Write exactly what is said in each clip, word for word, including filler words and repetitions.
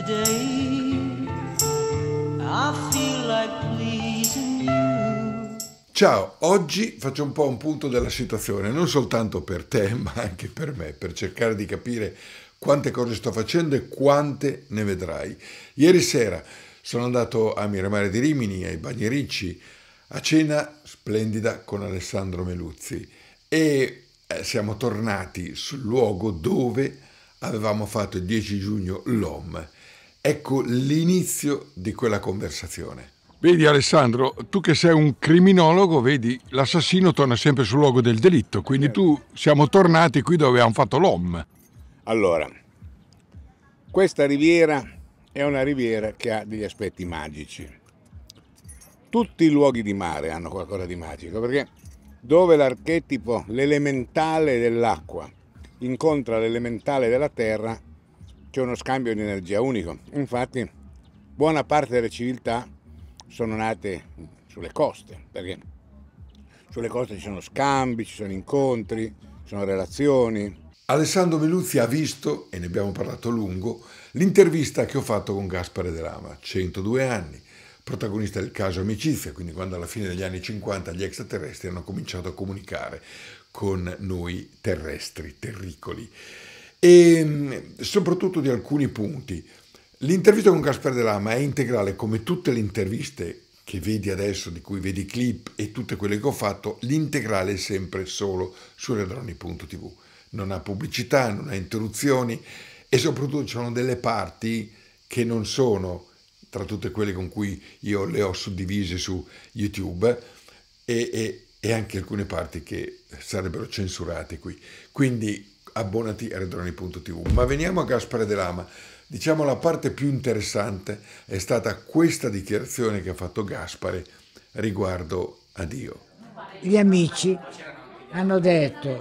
today. I feel like pleasing you. Ciao, oggi faccio un po' un punto della situazione, non soltanto per te, ma anche per me, per cercare di capire quante cose sto facendo e quante ne vedrai. Ieri sera sono andato a Miramare di Rimini, ai Bagni Ricci, a cena splendida con Alessandro Meluzzi e eh, siamo tornati sul luogo dove avevamo fatto il dieci giugno l'O M. Ecco l'inizio di quella conversazione. Vedi Alessandro, tu che sei un criminologo, vedi, l'assassino torna sempre sul luogo del delitto, quindi tu siamo tornati qui dove abbiamo fatto l'O M. Allora, questa riviera è una riviera che ha degli aspetti magici. Tutti i luoghi di mare hanno qualcosa di magico, perché dove l'archetipo, l'elementale dell'acqua incontra l'elementale della terra, c'è uno scambio di energia unico. Infatti, buona parte delle civiltà sono nate sulle coste, perché sulle coste ci sono scambi, ci sono incontri, ci sono relazioni. Alessandro Meluzzi ha visto, e ne abbiamo parlato a lungo, l'intervista che ho fatto con Gaspare De Lama, centodue anni, protagonista del caso Amicizia, quindi quando alla fine degli anni cinquanta gli extraterrestri hanno cominciato a comunicare con noi terrestri, terricoli, e soprattutto di alcuni punti. L'intervista con Gaspare De Lama è integrale come tutte le interviste che vedi adesso, di cui vedi clip e tutte quelle che ho fatto, l'integrale è sempre solo su redroni punto tivù. Non ha pubblicità, non ha interruzioni e soprattutto ci sono delle parti che non sono tra tutte quelle con cui io le ho suddivise su YouTube e, e, e anche alcune parti che sarebbero censurate qui. Quindi abbonati a redroni punto tivù. Ma veniamo a Gaspare De Lama. Diciamo la parte più interessante è stata questa dichiarazione che ha fatto Gaspare riguardo a Dio. Gli amici hanno detto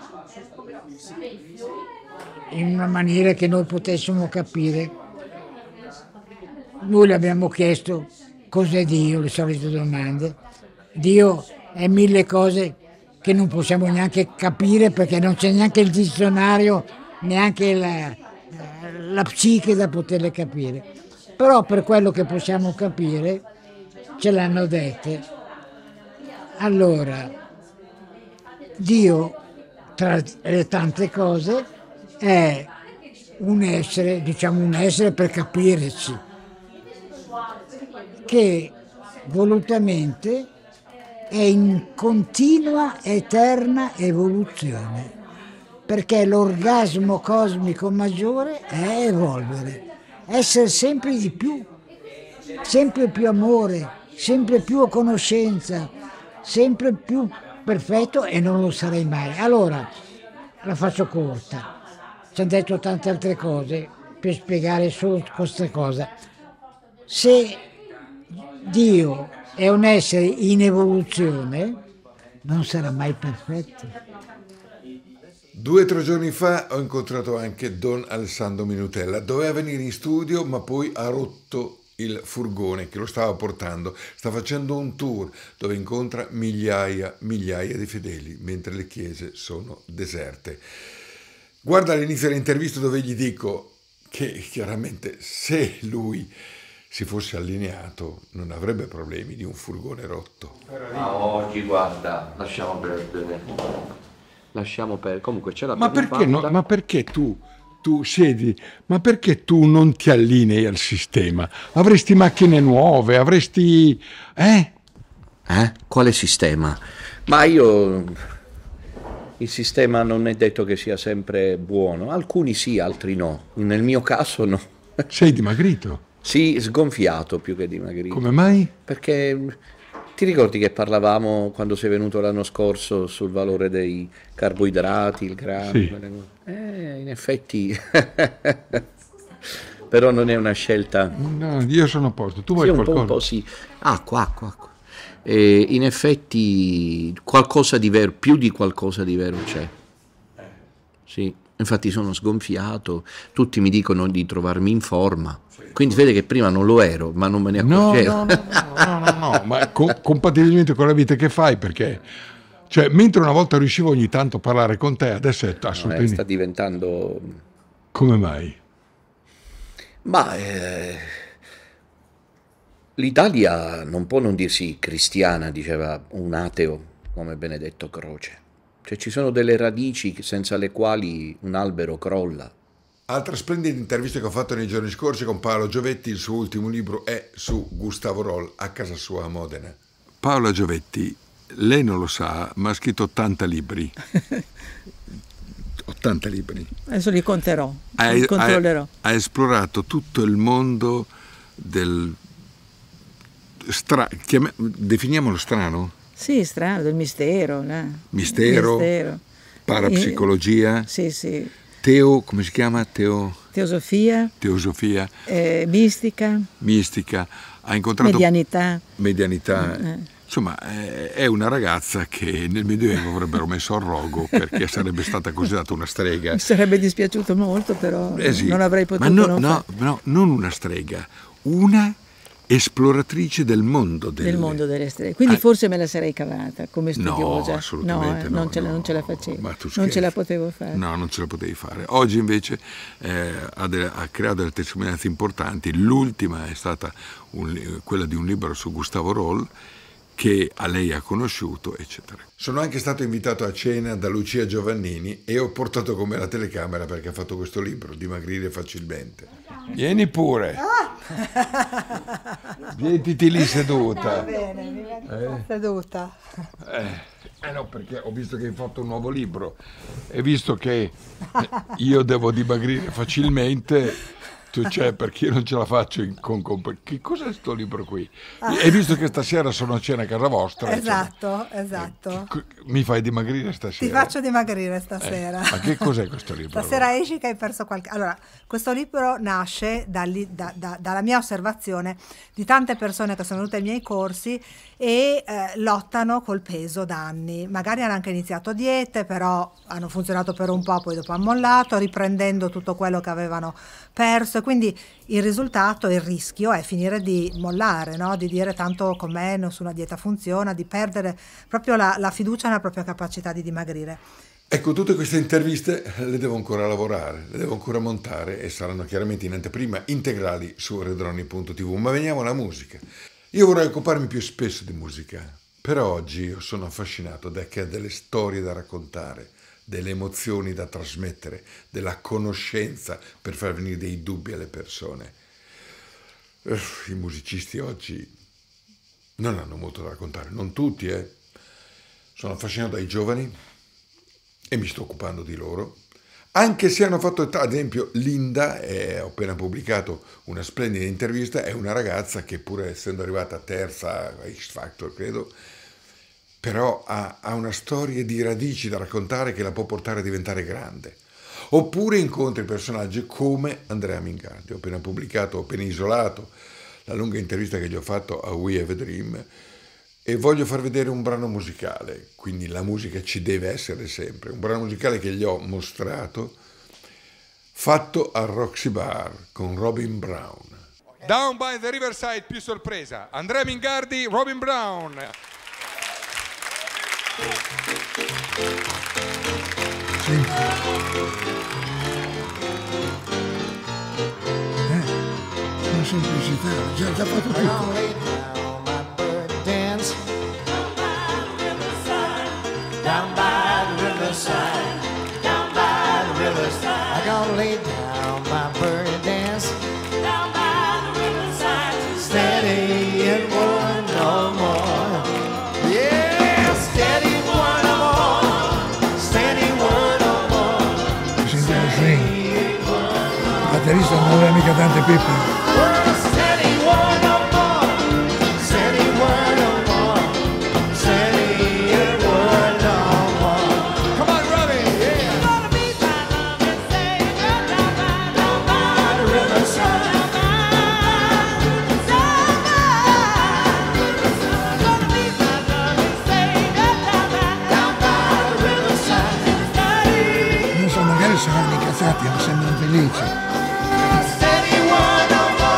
in una maniera che noi potessimo capire. Noi le abbiamo chiesto cos'è Dio, le solite domande. Dio è mille cose che non possiamo neanche capire perché non c'è neanche il dizionario, neanche la, la psiche da poterle capire. Però per quello che possiamo capire ce l'hanno dette. Allora, Dio, tra le tante cose, è un essere, diciamo un essere per capirci, che volutamente è in continua eterna evoluzione, perché l'orgasmo cosmico maggiore è evolvere, essere sempre di più, sempre più amore, sempre più conoscenza, sempre più perfetto e non lo sarei mai. Allora, la faccio corta, ci hanno detto tante altre cose per spiegare solo questa cosa. Se Dio è un essere in evoluzione, non sarà mai perfetto. Due o tre giorni fa ho incontrato anche Don Alessandro Minutella. Doveva venire in studio, ma poi ha rotto il furgone che lo stava portando. Sta facendo un tour dove incontra migliaia, migliaia di fedeli, mentre le chiese sono deserte. Guarda all'inizio dell'intervista dove gli dico che chiaramente se lui si fosse allineato non avrebbe problemi di un furgone rotto. Ma oggi guarda, lasciamo perdere. Lasciamo perdere. Comunque c'è la Ma perché, no, ma perché tu, tu siedi, ma perché tu non ti allinei al sistema? Avresti macchine nuove, avresti... Eh? Eh? Quale sistema? Ma io... Il sistema non è detto che sia sempre buono. Alcuni sì, altri no. Nel mio caso no. Sei dimagrito? Sì, sgonfiato più che dimagrito. Come mai? Perché ti ricordi che parlavamo quando sei venuto l'anno scorso sul valore dei carboidrati, il grano? Sì. Eh, in effetti... Però non è una scelta... No, io sono a posto. Tu vuoi sì, un qualcosa? Po', un po' sì. Acqua, acqua, acqua. E in effetti qualcosa di vero, più di qualcosa di vero c'è. Sì, infatti sono sgonfiato, tutti mi dicono di trovarmi in forma, quindi vede che prima non lo ero, ma non me ne accorgevo. No, no, no, no, no, no, ma co- compatibilmente con la vita che fai, perché cioè, mentre una volta riuscivo ogni tanto a parlare con te, adesso è assolutamente... No, sta diventando... Come mai? Ma eh, l'Italia non può non dirsi cristiana, diceva un ateo come Benedetto Croce. Cioè ci sono delle radici senza le quali un albero crolla. Altra splendida intervista che ho fatto nei giorni scorsi con Paolo Giovetti, il suo ultimo libro è su Gustavo Roll a casa sua a Modena. Paola Giovetti, lei non lo sa, ma ha scritto ottanta libri. ottanta libri. Adesso li conterò, Ha, li controllerò. Ha, ha esplorato tutto il mondo del... Stra... Chiam... Definiamolo strano? Sì, strano, del mistero. No? Mistero, mistero. parapsicologia, E, sì, sì. teo, come si chiama? Teo... Teosofia, Teosofia, eh, mistica, mistica. Ha incontrato... medianità. Medianità. Eh. Insomma, è una ragazza che nel Medioevo avrebbero messo al rogo perché sarebbe stata considerata una strega. Mi sarebbe dispiaciuto molto, però Eh sì, non avrei potuto ma no, non no, fare. no, non una strega, una esploratrice del mondo delle... Del mondo delle streghe. Quindi Ah. forse me la sarei cavata come studiosa. No, assolutamente eh, no. non, ce la, no. non ce la facevo. Ma tu Non scherzi. ce la potevo fare. No, non ce la potevi fare. Oggi invece eh, ha, de- ha creato delle testimonianze importanti. L'ultima è stata un- quella di un libro su Gustavo Roll, che a lei ha conosciuto, eccetera. Sono anche stato invitato a cena da Lucia Giovannini e ho portato con me la telecamera perché ha fatto questo libro, Dimagrire facilmente. Vieni pure. Vietiti lì seduta. Bene, mi metto seduta. Eh, eh no, perché ho visto che hai fatto un nuovo libro e visto che io devo dimagrire facilmente, tu c'è perché io non ce la faccio in, con, con che cos'è sto libro qui? E visto che stasera sono a cena a casa vostra, Esatto, insomma, esatto. eh, mi fai dimagrire stasera? Ti faccio dimagrire stasera. Eh, ma che cos'è questo libro? Stasera allora? esci che hai perso qualche... Allora, questo libro nasce dalli- da- da- dalla mia osservazione di tante persone che sono venute ai miei corsi e eh, lottano col peso da anni. Magari hanno anche iniziato diete, però hanno funzionato per un po', poi dopo hanno mollato, riprendendo tutto quello che avevano perso. E quindi il risultato, il rischio è finire di mollare, no? Di dire tanto con me nessuna dieta funziona, di perdere proprio la, la fiducia nella propria capacità di dimagrire. Ecco, tutte queste interviste le devo ancora lavorare, le devo ancora montare e saranno chiaramente in anteprima integrali su redroni punto tivù. Ma veniamo alla musica. Io vorrei occuparmi più spesso di musica, però oggi io sono affascinato da che ha delle storie da raccontare, delle emozioni da trasmettere, della conoscenza per far venire dei dubbi alle persone. Uff, I musicisti oggi non hanno molto da raccontare, non tutti, eh. Sono affascinato dai giovani e mi sto occupando di loro, anche se hanno fatto, ad esempio, Linda, eh, ho appena pubblicato una splendida intervista, è una ragazza che pur essendo arrivata terza a X Factor, credo, però ha, ha una storia di radici da raccontare che la può portare a diventare grande. Oppure incontri personaggi come Andrea Mingardi. Ho appena pubblicato, ho appena isolato la lunga intervista che gli ho fatto a We Have a Dream e voglio far vedere un brano musicale, quindi la musica ci deve essere sempre, un brano musicale che gli ho mostrato, fatto al Roxy Bar con Robin Brown. Down by the Riverside, più sorpresa. Andrea Mingardi, Robin Brown. Senti. Eh, una semplicità, già, già fatto tutto. Down by the riverside, down by the riverside, I gotta lay down my bird and dance. Down by the riverside, steady and one no more. Yeah, steady one no more, steady one no more. Mi senti lo swing. Il batterista non aveva mica tante pippe. Steady one no more, steady one no more, steady and one no more. Come on, Robin. Yeah. Gonna be my love and say, down by, down by the riverside. Down by the riverside. Gonna be my love and say, down by, down by the riverside. Steady, Non so, magari saranno incazzati, ma sembrano felici. steady one no more.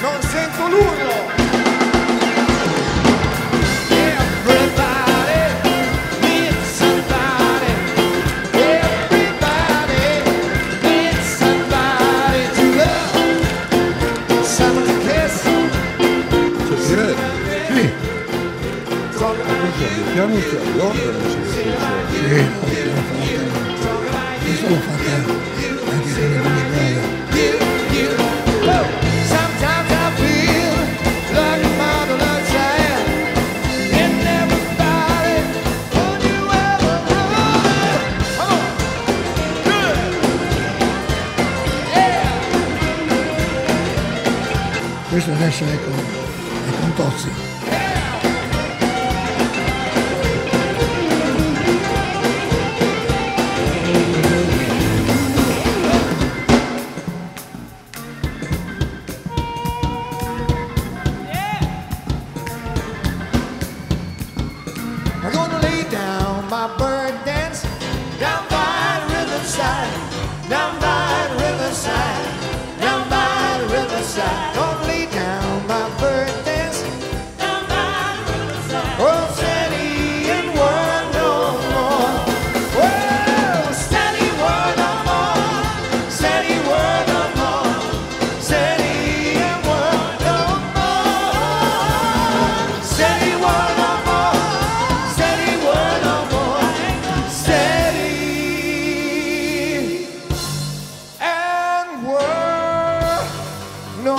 non sento l'urlo. Everybody needs somebody. Everybody needs somebody to love. Someone to kiss. C'è Tirelli. Sì, Il piano c'è, l'organo non si capisce. sì, questo l'ho fatto anche con il brother. Sometimes I feel like a mother child, and everybody would you ever love. Come on, good, yeah. Questo adesso è con, è con Tozzi. I'm gonna lay down my burdens down by the riverside, down by the riverside, down by the riverside. Gonna lay down my burdens down by the riverside. Oh, steady and world no more. Oh, steady world no more. Steady world no more. Steady and world no more. Steady world no more. Steady word no more. Steady and word no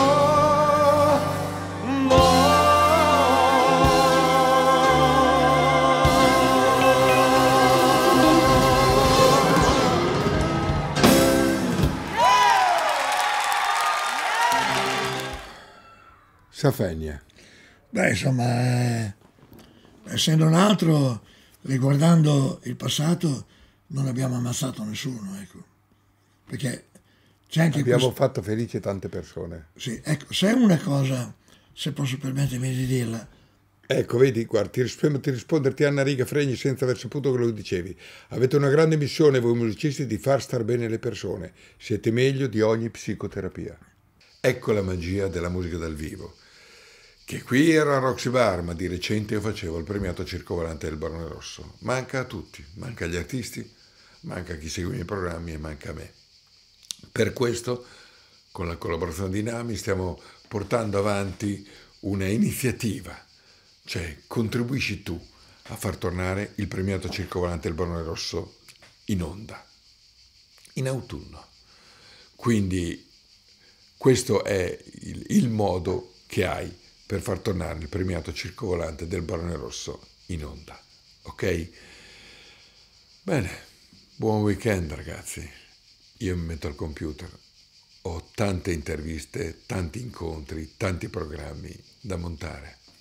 Safegna. Beh, insomma, eh, essendo un altro, riguardando il passato, non abbiamo ammazzato nessuno, ecco. Perché c'è anche Abbiamo questo- fatto felici tante persone. Sì, ecco, se è una cosa, se posso permettermi di dirla, Ecco, vedi, guarda, ti rispondo, ti risponderti Anna Riga Fregni senza aver saputo che lo dicevi. Avete una grande missione, voi musicisti, di far star bene le persone. Siete meglio di ogni psicoterapia. Ecco la magia della musica dal vivo. Che qui era Roxy Bar, ma di recente io facevo il premiato circovolante del Barone Rosso. Manca a tutti, manca agli artisti, manca a chi segue i miei programmi e manca a me. Per questo, con la collaborazione di Nami, stiamo portando avanti una iniziativa, cioè contribuisci tu a far tornare il premiato circovolante del Barone Rosso in onda, in autunno. Quindi questo è il, il modo che hai per far tornare il premiato circovolante del Barone Rosso in onda, ok? Bene, buon weekend ragazzi. Io mi metto al computer, ho tante interviste, tanti incontri, tanti programmi da montare.